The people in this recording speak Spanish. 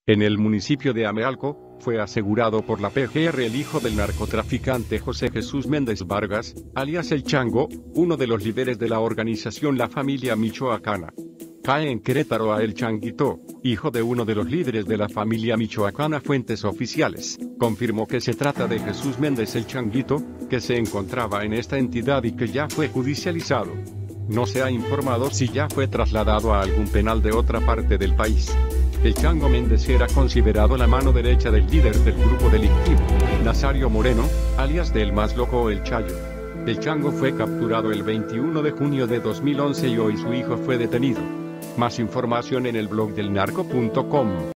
En el municipio de Amealco, fue asegurado por la PGR el hijo del narcotraficante José Jesús Méndez Vargas, alias El Chango, uno de los líderes de la organización La Familia Michoacana. Cae en Querétaro a El Changuito, hijo de uno de los líderes de la familia michoacana. Fuentes oficiales confirmó que se trata de Jesús Méndez El Changuito, que se encontraba en esta entidad y que ya fue judicializado. No se ha informado si ya fue trasladado a algún penal de otra parte del país. El Chango Méndez era considerado la mano derecha del líder del grupo delictivo, Nazario Moreno, alias del Más Loco El Chayo. El Chango fue capturado el 21 de junio de 2011 y hoy su hijo fue detenido. Más información en el blog del narco.com.